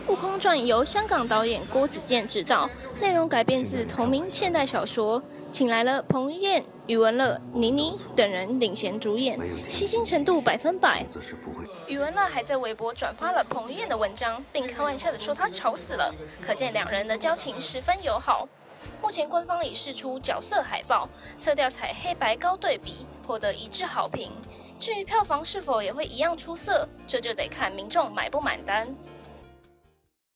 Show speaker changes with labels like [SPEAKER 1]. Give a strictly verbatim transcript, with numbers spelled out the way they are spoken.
[SPEAKER 1] 《悟空传》由香港导演郭子健执导，内容改编自同名现代小说，请来了彭于晏、余文乐、倪妮等人领衔主演，吸睛程度百分百。余文乐还在微博转发了彭于晏的文章，并开玩笑的说他吵死了，可见两人的交情十分友好。目前官方已释出角色海报，色调采黑白高对比，获得一致好评。至于票房是否也会一样出色，这就得看民众买不买单。